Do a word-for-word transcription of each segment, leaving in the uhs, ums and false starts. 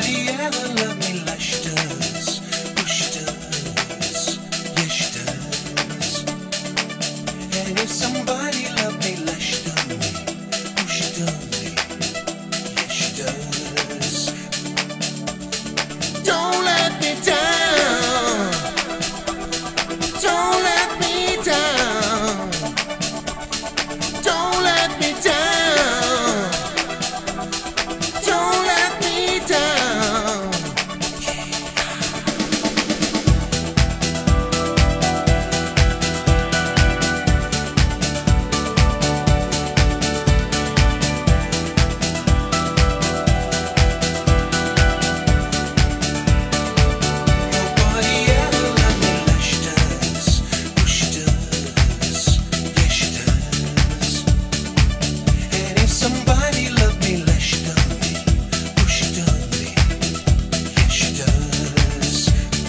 Nobody ever loved me like she does. Oh, she does. Yeah, she does. And if somebody loved me like she done me, oh, she done me. Yeah, she does. Don't let me down. Don't let me down. Don't let me down. Don't let me down. Nobody ever loved me like she does. Oh, she does. Yeah, she does. And if somebody loved me like she done me, oh, she done me. Yeah, she does.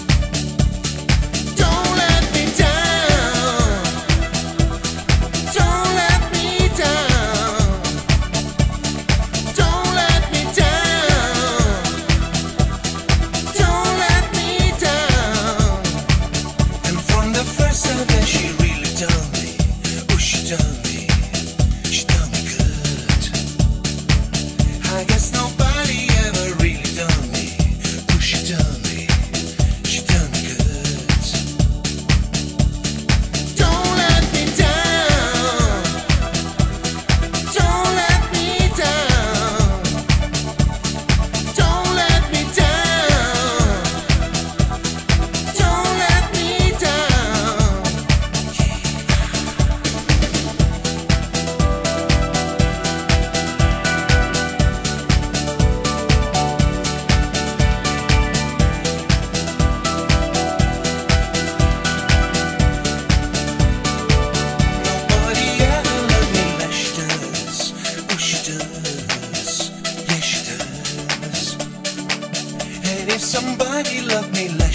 Don't let me down. Don't let me down. Don't let me down. Don't let me down. And from the first time that she really done me, oh, she done me. She done me good. I guess nobody ever really done me. Oh, she done me. She done me good. Don't let me down. Don't let me down. Don't let me down. Don't let me down. Nobody ever loved me like she does. Oh, she does. Yeah, she does. And if somebody loved me like